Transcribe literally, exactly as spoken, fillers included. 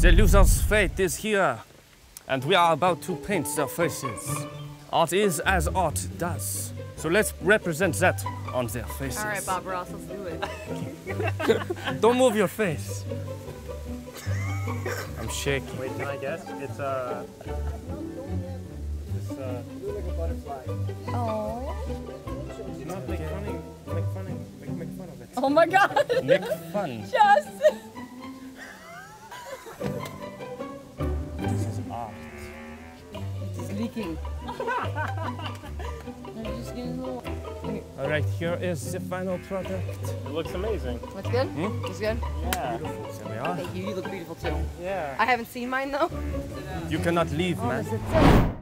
The loser's fate is here, and we are about to paint their faces. Art is as art does. So let's represent that on their faces. All right, Bob Ross, let's do it. Don't move your face. I'm shaking. Wait, can I guess? It's a. Uh, it's uh. like a butterfly. Oh. Not make fun of, make fun of, make, make fun of it. Oh my God. Make fun. Yes. This is art. It's leaking. Just getting a little... All right, here is the final product. It looks amazing. Looks good? Hmm? Looks good? Yeah. There we are. Thank you. You look beautiful too. Yeah. I haven't seen mine though. You cannot leave, Oh, man. is it?